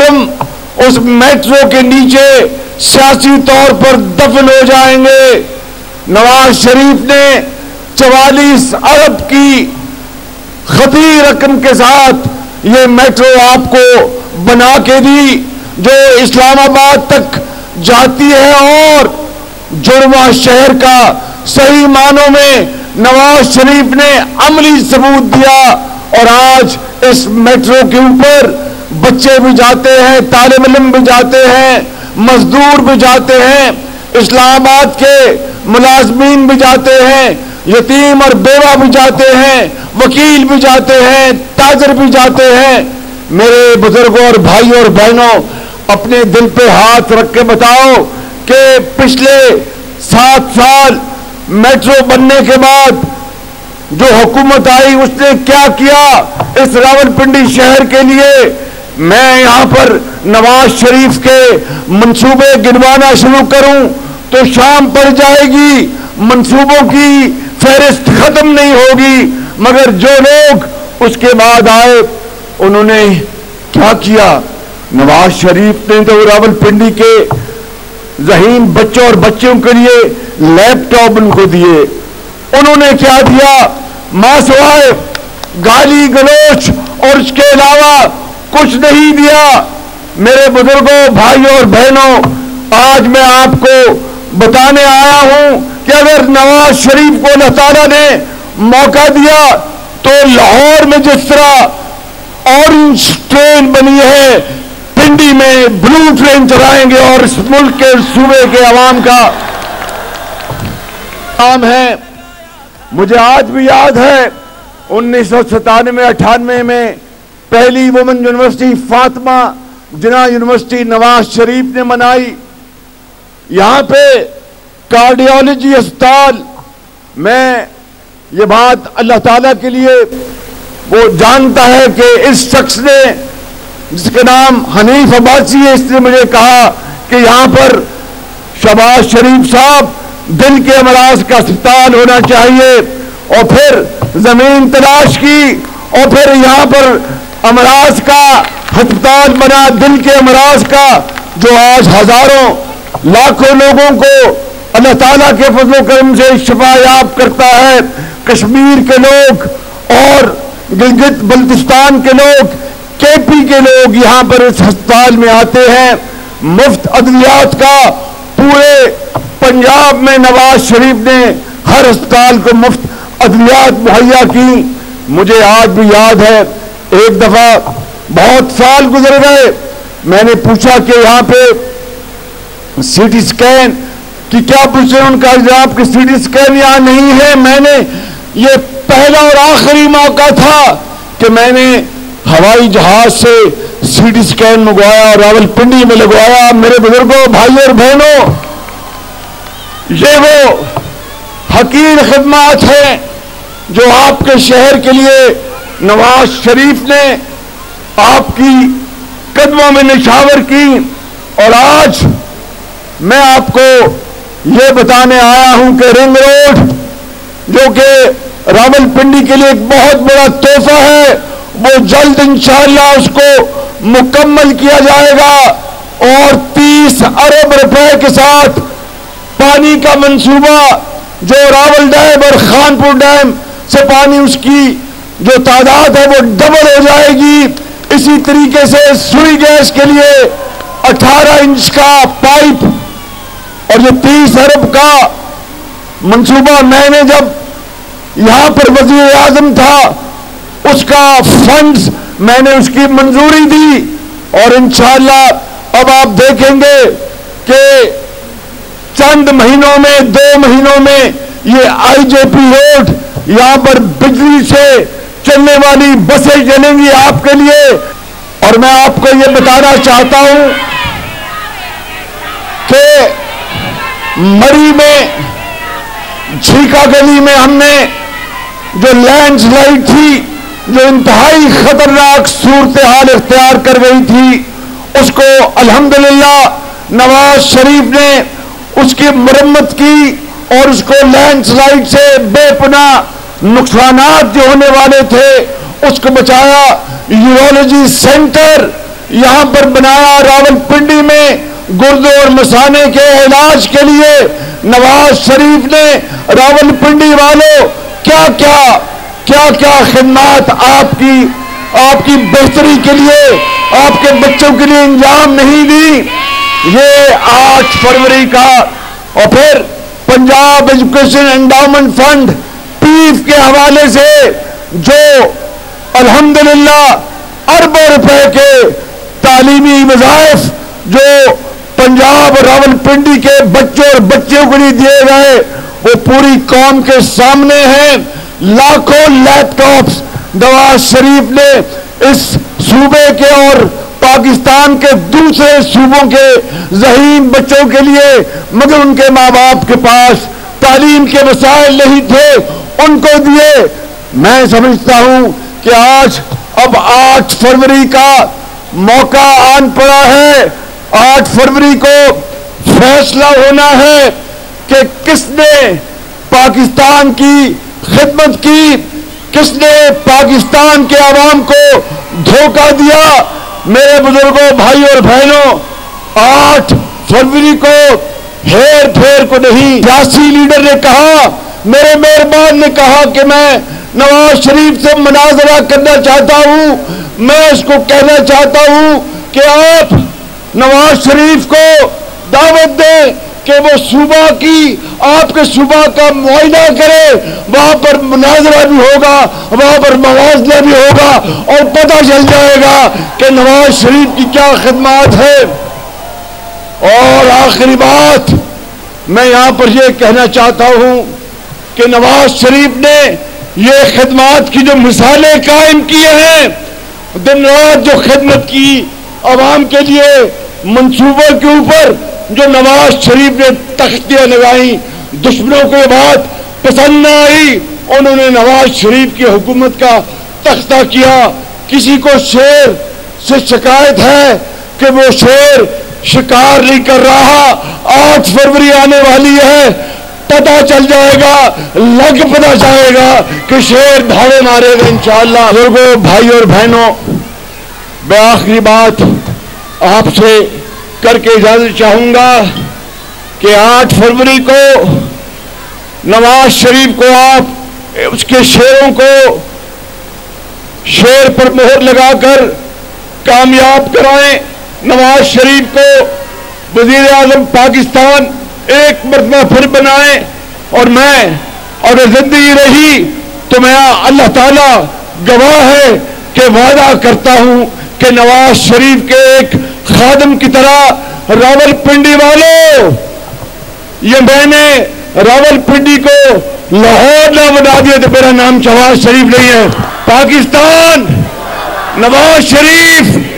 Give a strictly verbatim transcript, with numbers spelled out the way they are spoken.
کرم اس میٹرو کے نیچے سیاسی طور پر دفن ہو جائیں گے۔ نواز شریف نے چوالیس ارب کی خطیر رقم کے ساتھ یہ میٹرو آپ کو بنا کے دی جو اسلام آباد تک جاتی ہے، اور جڑواں شہر کا صحیح معنوں میں نواز شریف نے عملی ثبوت دیا، اور آج اس میٹرو کے اوپر بچے بھی جاتے ہیں، طالب علم بھی جاتے ہیں، مزدور بھی جاتے ہیں، اسلام آباد کے ملازمین بھی جاتے ہیں، یتیم اور بیوہ بھی جاتے ہیں، وکیل بھی جاتے ہیں، تاجر بھی جاتے ہیں۔ میرے بزرگوں اور بھائیوں اور بہنوں، اپنے دل پہ ہاتھ رکھ کے بتاؤ کہ پچھلے سات سال میٹرو بننے کے بعد جو حکومت آئی اس نے کیا کیا اس راولپنڈی شہر کے لیے۔ میں یہاں پر نواز شریف کے منصوبے گنوانا شروع کروں تو شام پڑ جائے گی، منصوبوں کی فہرست ختم نہیں ہوگی، مگر جو لوگ اس کے بعد آئے انہوں نے کیا کیا؟ نواز شریف نے تو راولپنڈی کے ذہین بچوں اور بچوں کے لیے لیپ ٹاپ ان کو دیے۔ انہوں نے کیا دیا؟ ماں سوائے گالی گلوچ اور اس کے علاوہ کچھ نہیں دیا۔ میرے بزرگوں، بھائیوں اور بہنوں، آج میں آپ کو بتانے آیا ہوں کہ اگر نواز شریف کو اللہ تعالیٰ نے موقع دیا تو لاہور میں جس طرح اورنج ٹرین بنی ہے، پنڈی میں بلو ٹرین چلائیں گے، اور اس ملک کے صوبے کے عوام کا کام ہے۔ مجھے آج بھی یاد ہے انیس سو ستانوے اٹھانوے میں پہلی woman university Fatima Jinnah university Nawaz Sharif نے منائی۔ یہاں پہ کارڈیالوجی اسپتال، میں یہ بات اللہ تعالیٰ کے لیے وہ جانتا ہے کہ اس شخص نے جس کا نام حنیف عباسی ہے، اس نے مجھے کہا کہ یہاں پر شہباز شریف صاحب دل کے امراض کا اسپتال ہونا چاہیے، اور پھر زمین تلاش کی اور پھر یہاں پر امراض کا ہسپتال بنا، دل کے امراض کا، جو آج ہزاروں لاکھوں لوگوں کو اللہ تعالیٰ کے فضل و کرم سے شفا یاب کرتا ہے۔ کشمیر کے لوگ اور گلگت بلتستان کے لوگ، کے پی کے لوگ یہاں پر اس ہسپتال میں آتے ہیں۔ مفت ادویات کا پورے پنجاب میں نواز شریف نے ہر ہسپتال کو مفت ادویات مہیا کی۔ مجھے آج بھی یاد ہے ایک دفعہ بہت سال گزر گئے، میں نے پوچھا کہ یہاں پہ سی ٹی سکین کی کیا پوچھے، ان کا جواب کہ سی ٹی سکین یہاں نہیں ہے۔ میں نے یہ پہلا اور آخری موقع تھا کہ میں نے ہوائی جہاز سے سی ٹی سکین منگوایا اور راولپنڈی میں لگوایا۔ میرے بزرگوں، بھائیوں اور بہنوں، یہ وہ حقیر خدمات ہیں جو آپ کے شہر کے لیے نواز شریف نے آپ کی قدموں میں نشاور کی۔ اور آج میں آپ کو یہ بتانے آیا ہوں کہ رنگ روڈ جو کہ راولپنڈی کے لیے ایک بہت بڑا تحفہ ہے، وہ جلد انشاءاللہ اس کو مکمل کیا جائے گا، اور تیس ارب روپے کے ساتھ پانی کا منصوبہ جو راول ڈیم اور خانپور ڈیم سے پانی اس کی جو تعداد ہے وہ ڈبل ہو جائے گی۔ اسی طریقے سے سوئی گیس کے لیے اٹھارہ انچ کا پائپ اور یہ تیس ارب کا منصوبہ، میں نے جب یہاں پر وزیر اعظم تھا اس کا فنڈز میں نے اس کی منظوری دی، اور انشاءاللہ اب آپ دیکھیں گے کہ چند مہینوں میں، دو مہینوں میں یہ آئی جے پی روڈ، یہاں پر بجلی سے چلنے والی بسیں چلیں گی آپ کے لیے۔ اور میں آپ کو یہ بتانا چاہتا ہوں کہ مری میں جھیکا گلی میں ہم نے جو لینڈ سلائیڈ تھی، جو انتہائی خطرناک صورتحال اختیار کر گئی تھی، اس کو الحمدللہ نواز شریف نے اس کی مرمت کی اور اس کو لینڈ سلائیڈ سے بے پناہ نقصانات جو ہونے والے تھے اس کو بچایا۔ یورولوجی سینٹر یہاں پر بنایا راولپنڈی میں گردوں اور مثانے کے علاج کے لیے. نواز شریف نے راولپنڈی والوں کیا کیا کیا کیا خدمات آپ کی آپ کی بہتری کے لیے آپ کے بچوں کے لیے انجام نہیں دی. یہ آٹھ فروری کا. اور پھر Punjab education endowment fund PEEF کے حوالے سے جو الحمدللہ اربوں روپے کے تعلیمی وظائف جو پنجاب اور راولپنڈی کے بچوں اور بچیوں کو لیے دیے گئے وہ پوری قوم کے سامنے ہیں. لاکھوں لیپ ٹاپس نواز شریف نے اس صوبے کے اور پاکستان کے دوسرے صوبوں کے ذہین بچوں کے لیے، مگر ان کے ماں باپ کے پاس تعلیم کے وسائل نہیں تھے، ان کو دیے. میں سمجھتا ہوں کہ آج اب آٹھ فروری کا موقع آن پڑا ہے. آٹھ فروری کو فیصلہ ہونا ہے کہ کس نے پاکستان کی خدمت کی، کس نے پاکستان کے عوام کو دھوکہ دیا. میرے بزرگوں، بھائی اور بہنوں، آٹھ فروری کو ہیر پھیر کو نہیں. سیاسی لیڈر نے کہا، میرے مہربان نے کہا کہ میں نواز شریف سے مناظرہ کرنا چاہتا ہوں. میں اس کو کہنا چاہتا ہوں کہ آپ نواز شریف کو دعوت دیں کہ وہ صوبہ کی آپ کے صوبہ کا معائنہ کرے. وہاں پر مناظرہ بھی ہوگا، وہاں پر موازنہ بھی ہوگا اور پتہ چل جائے گا کہ نواز شریف کی کیا خدمات ہے. اور آخری بات میں یہاں پر یہ کہنا چاہتا ہوں کہ نواز شریف نے یہ خدمات کی جو مثالیں قائم کیے ہیں، دن رات جو خدمت کی عوام کے لیے، منصوبوں کے اوپر جو نواز شریف نے تختیاں لگائیں، دشمنوں کو یہ بات پسند نہ آئی، انہوں نے نواز شریف کی حکومت کا تختہ کیا. کسی کو شیر سے شکایت ہے کہ وہ شیر شکار نہیں کر رہا. آٹھ فروری آنے والی ہے، پتہ چل جائے گا، لگ پتہ جائے گا کہ شیر دھاڑے مارے گا انشاءاللہ. بزرگوں، بھائی اور بہنوں، میں آخری بات آپ سے کر کے اجازت چاہوں گا کہ آٹھ فروری کو نواز شریف کو آپ اس کے شیروں کو شیر پر مہر لگا کر کامیاب کرائیں. نواز شریف کو وزیر اعظم پاکستان ایک مرتبہ پھر بنائیں. اور میں اور زندگی رہی تو میں اللہ تعالیٰ گواہ ہے کہ وعدہ کرتا ہوں کہ نواز شریف کے ایک خادم کی طرح راولپنڈی والوں، یہ میں نے راولپنڈی کو لاہور نہ بنا دیا تو میرا نام نواز شریف نہیں ہے. پاکستان، نواز شریف